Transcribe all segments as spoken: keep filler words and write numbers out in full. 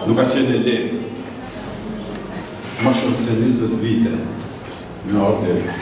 nuk ka qenë e lehtë. Ma shumë se njëzet vite me ardhur deri këtu.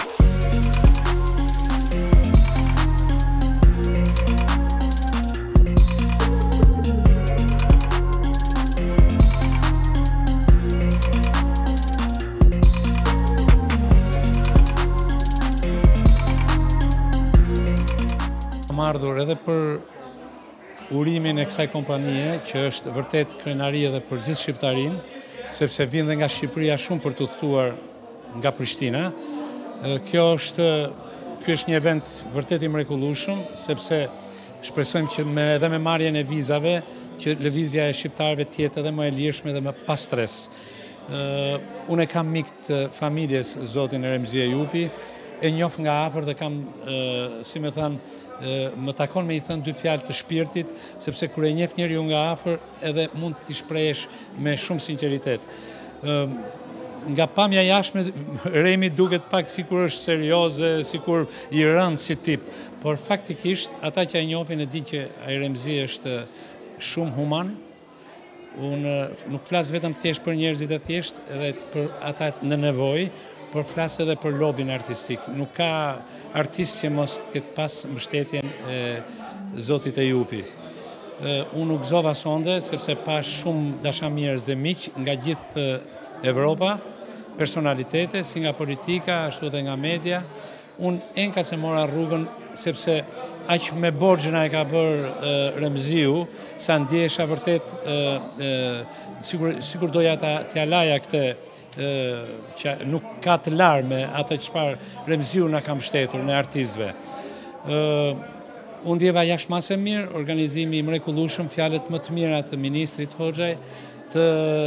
Kam ardhur edhe për urimin e kësaj kompanie, që është vërtet krenari edhe për gjithë Shqiptarinë, sepse vinë dhe nga Shqipëria shumë për të udhëtuar nga Prishtina. Kjo është, ky është një event vërtet i mrekullueshëm, sepse shpresojmë që me, edhe me marrjen e vizave, që lëvizja e shqiptarëve të jetë edhe më e lirshme dhe më pa stres. Unë e kam mik të familjes zotin Remzi Ejupi, e njoh nga afër dhe kam, si me thënë, më takon me i thënë dy fjalë të shpirtit, sepse kur e njeh njeriu nga afër edhe mund t'i shprehesh me shumë sinqeritet. Nga pamja jashtme, Remi duket pak sikur është serioze, sikur i rënd si tip, por faktikisht ata që e njohin e dinë që ai Remzi është shumë human. Unë nuk flas vetëm thjesht për njerëzit e thjesht, edhe për ata në nevojë, por flas edhe për lobin artistik. Nuk ka artist që mos ketë pas mbështetjen e zotit Ejupi. Unë u gëzova sonde, sepse pa shumë dashamirës dhe miq nga gjithë Evropa, personalitete, si nga politika, ashtu dhe nga media. Unë enka se mora rrugën, sepse aq me borxhna e ka bërë Remziu, sa ndjesha vërtet, sikur, sikur doja t'ja laja këtë, që nuk ka të larë me atë çfarë Remziu na ka mbështetur në artistëve. Unë ndjeva jashtëmase mirë, organizimi i mrekullueshëm, fjalët më të mira të ministrit Hoxhaj, të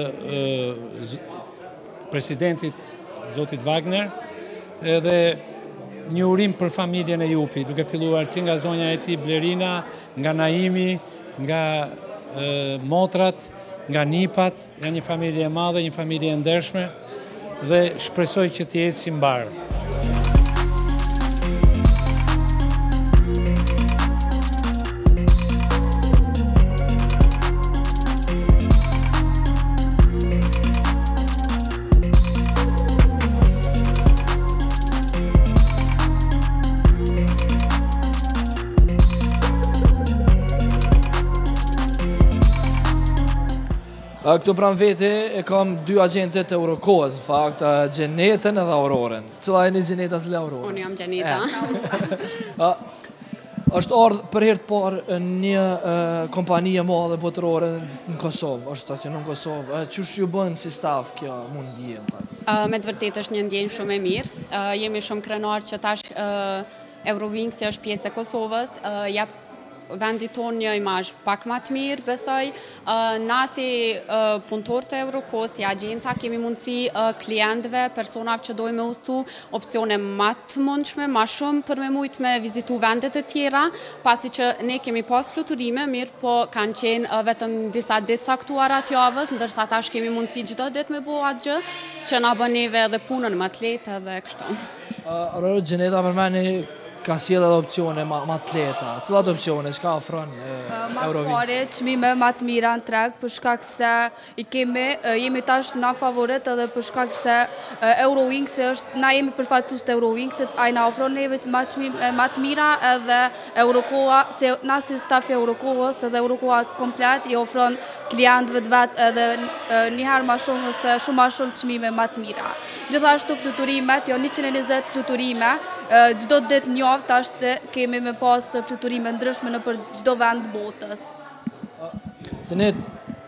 presidentit zotit Wagner, edhe një urim për familjen e Ejupi, duke filluar që nga zonja e tij Blerina, nga Naimi, nga motrat, nga nipat, janë një familje e madhe, një familje e ndershme, dhe shpresoj që të jetë si mbarë. Këtu pranë vete e kam dy agjentet të Eurokoas, në fakt, Gjenetën edhe Auroren. Cila e një Gjeneta, cila Auroren? Unë jam Gjeneta. Është ardhë për herë të parë një kompani e madhe botërore në Kosovë, është stacionu në Kosovë. Qysh ju bën si staf kjo mundi? Me të vërtet është një ndjenjë shumë e mirë. Jemi shumë krenar që tash Eurowings është pjesë e Kosovës, jap vendit tonë një imazh pak më të mirë, besoj. Na si punëtor të Eurokoas, si agjenta, kemi mundësi klientëve, personave që dojnë me udhëtu opsione më të mundshme, më shumë për me mujt me vizitu vendet e tjera, pasi që ne kemi pas fluturime, mirë, po kanë qenë vetëm disa ditë saktuara të javës, ndërsa tash kemi mundësi çdo ditë me bo atë gjë, që na bën neve edhe punën më të lehtë edhe kështu. Aurora Gjeneta për meni ka sjellë edhe opsione më të lehta. Cilat opsione çka ofron Eurowings? Mas pari çmime më të mira në treg, për shkak se i kemi jemi tash na favorit edhe për shkak se Eurowings është na jemi përfaqësues të Eurowingsit, ai na ofron neve më çmime më të mira edhe Eurokoa, se na si staf i Eurokoas edhe Eurokoa komplet i ofron klientëve të vet edhe një herë më shumë ose shumë më shumë çmime më të mira. Gjithashtu fluturimet, jo njëqind e njëzet fluturime, çdo ditë një javë tash kemi me pas fluturime ndryshme në për çdo vend botës. Gjenet,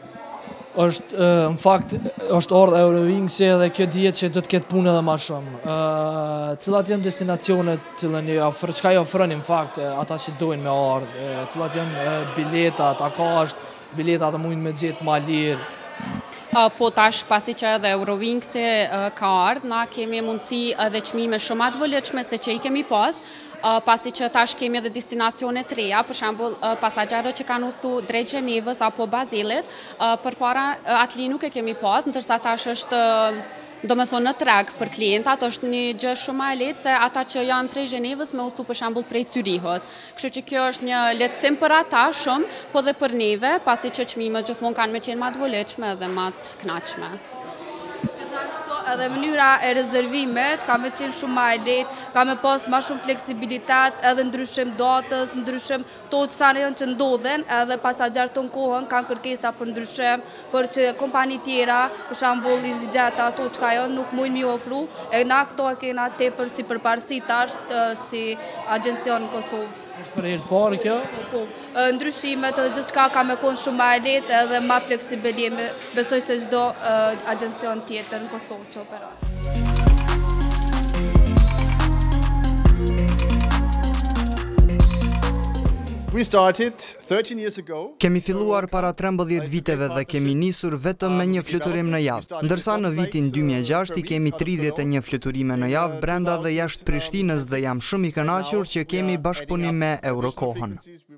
është në fakt është ardhur Eurowingsi dhe kjo dihet që do të ketë punë edhe më shumë. Cilat janë destinacionet, cilën ofr, çka i ofroni në fakt ata që dojnë me ardhur, cilat janë biletat, a ka është biletat të mundin me gjetë më lirë? Po tash pasi që edhe Eurowingsi ka ardhur, na kemi mundësi edhe çmime shumë të volitshme se që i kemi pas, pasi që tash kemi edhe destinacione të reja, për shembull pasagjerët që kanë udhëtu drejt Gjenevës apo Bazelit, përpara atli nuk e kemi pas, ndërsa tash është do me thonë në treg për klientat është një gjë shumë më e lehtë se ata që janë prej Zhenevës me udhëtu për shembull prej Zürichut. Kështu që kjo është një lehtësim për ata shumë, po dhe për neve, pasi që çmimet gjithmonë kanë me qenë më të volitshme dhe më të kënaqshme. Gjithashtu edhe mënyra e rezervimet ka me qenë shumë ma e lehtë, ka me pas ma shumë fleksibilitet, edhe ndryshim datës, ndryshim to të sa janë që ndodhen, edhe pasagjerët të në kohën kanë kërkesa për ndryshim, për që kompani tjera, për shembull EasyJet ato që ka janë nuk mujnë mi ofru, e na këto e kena tepër si përparësi tash si agjencion në Kosovë. është për herë të parë kjo? Po, ndryshimet edhe gjithçka ka me qenë shumë më e lehtë edhe më fleksibël jemi, besoj se çdo agjencion tjetër në Kosovë që operon. We started thirteen years ago. Kemi filluar para trembëdhjetë viteve dhe kemi nisur vetëm me një fluturim në javë, ndërsa në vitin dy mijë e gjashtë i kemi tridhjetë e një fluturime në javë brenda dhe jashtë Prishtinës dhe jam shumë i kënaqur që kemi bashkëpunim me Eurokohën.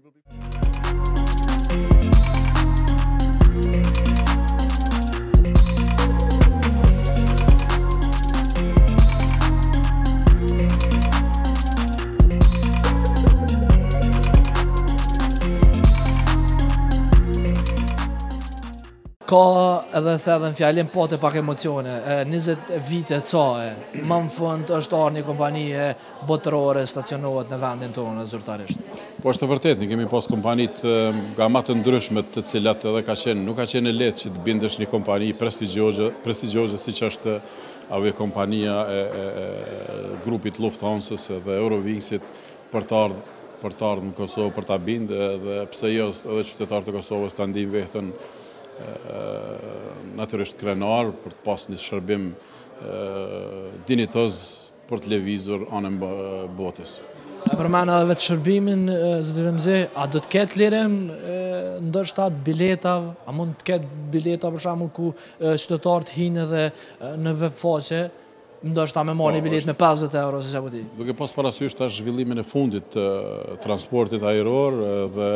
Ka edhe thedhen fjallin po të pak emocione, njëzet vite cae, më në fund është arë një kompanije botërore stacionohet në vendin tonë zyrtarisht. Po është të vërtet, ne kemi pas kompanit nga më të ndryshme të cilat edhe ka qenë, nuk ka qenë e lehtë që të bindesh një kompani prestigjioze siç është aviokompania e, e, e grupit Lufthansës dhe Eurowingsit për të ardhur për të ardhur në Kosovë për ta bindë dhe pse jo edhe qytetarët e Kosovës ta ndijnë veten natyrisht krenar për të pas një shërbim dinitoz për të lëvizur anën botës. E përmena edhe vetë shërbimin, zotëri Remzi, a do të ketë lirim ndoshta biletav, a mund të ketë bileta për shembull ku qytetarët hinë edhe në webfaqe, ndoshta me marrë një bilet me pesëdhjetë euro si apo di. Duke pas parasysh tash zhvillimin e fundit të transportit ajror dhe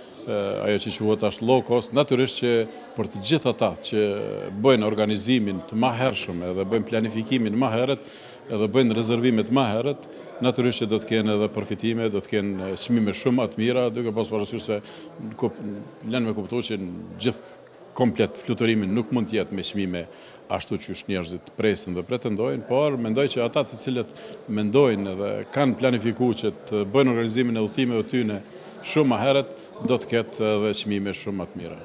ajo që quhet tash low cost, natyrisht që për të gjithë ata që bëjnë organizimin të më hershëm edhe bëjnë planifikimin më herët edhe bëjnë rezervimet më herët, natyrisht që do të kenë edhe përfitime, do të kenë çmime shumë më të mira, duke pas parasysh se lënë me kuptuar që gjithë komplet fluturimin nuk mund të jetë me çmime ashtu që njerëzit presin dhe pretendojnë, por mendoj që ata të cilët mendojnë dhe kanë planifikuar që të bëjnë organizimin e udhëtimeve të tyre shumë më herët, do të ketë edhe çmime shumë më të mira.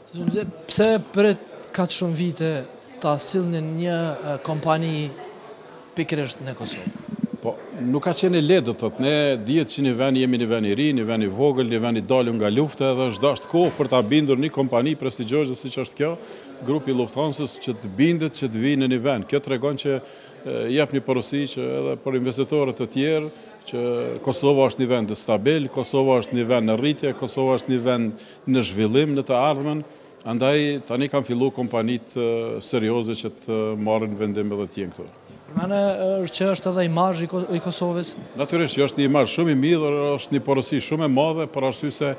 Pse pret kaq shumë vite ta sillni një kompani pikërisht në Kosovë? Po, nuk ka qenë lehtë, do thotë, ne dihet që në vend jemi në vend i ri, në vend i vogël, në vend i dalur nga lufta dhe është dashur kohë për ta bindur një kompani prestigjioze siç është kjo, grupi Lufthansës që të bindet që të vinë në një vend. Kjo tregon që jep një porosi që edhe për investitorët të tjerë që Kosova është një vend stabil, Kosova është një vend në rritje, Kosova është një vend në zhvillim në të ardhmen, andaj tani kanë filluar kompanitë serioze që të marrin vendim edhe të jenë këtu. Përmene është që është edhe imazhi i Kosovës? Natyrisht që është një imazh shumë i mirë, është një porosi shumë e madhe për arsye se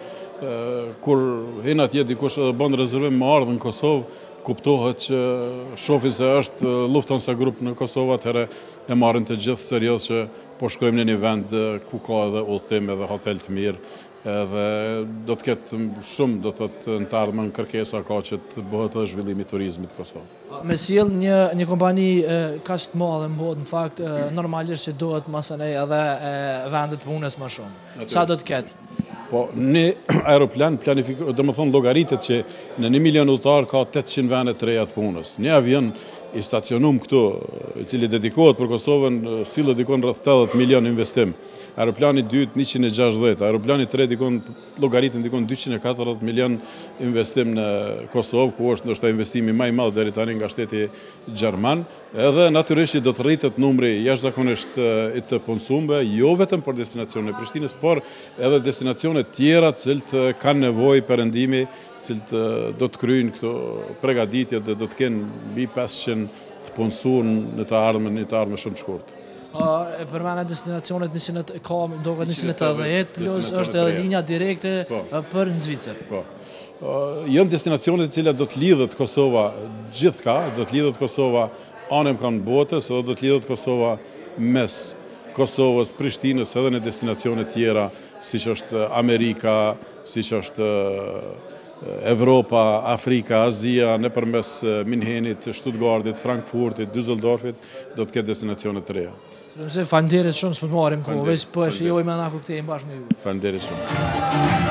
kur hin atje dikush edhe bën rezervim më ardhmë në Kosovë, kuptohet që shohin se është Lufthansa Group në Kosovë, atëherë e marrin të gjithë serioz që po shkojmë në një vend ku ka edhe udhëtim edhe hotel të mirë, edhe do të ketë shumë, do të thotë në të ardhmen kërkesa ka që të bëhet edhe zhvillimi i turizmit në Kosovë. Me sjell një një kompani kaq të madhe në botë, në fakt normalisht që duhet masanej edhe vendet punës më shumë. Sa do të ketë? Po, një aeroplan planifikohet, do të thonë llogaritet që në një milion udhëtar ka tetëqind vende të reja të punës. Një avion i stacionum këtu, i cili dedikohet për Kosovën, sillet dikon rreth tetëdhjetë milion investim. Aeroplani dytë njëqind e gjashtëdhjetë, aeroplani tre dikon llogaritën dikon dyqind e katërdhjetë milion investim në Kosovë, ku është ndoshta investimi më i madh deri tani nga shteti gjerman, edhe natyrisht do të rritet numri jashtëzakonisht i të punësuesve, jo vetëm për destinacionin e Prishtinës, por edhe destinacione tjera të cilët kanë nevojë perëndimi, të cilët do të kryejnë këto përgatitje dhe do të kenë mbi pesëqind të punësuar në të ardhmen, në të ardhmen shumë të shkurtë. E përmena destinacionet njëqind ka dohet njëqind e tetëdhjetë plus është edhe linja direkte për në Zvicër. Po. Janë destinacionet të cilat do të lidhet Kosova gjithka, do të lidhet Kosova anëm kanë botës, edhe do të lidhet Kosova mes Kosovës, Prishtinës edhe në destinacione tjera, si që është Amerika, si që është Evropa, Afrika, Azia, në përmes Minhenit, Stuttgartit, Frankfurtit, Düsseldorfit, do të ketë destinacione të reja. Faleminderit shumë, s'po të marrim kohë, veç po e shijojmë ana ku kthehemi bashkë me ju. Faleminderit shumë.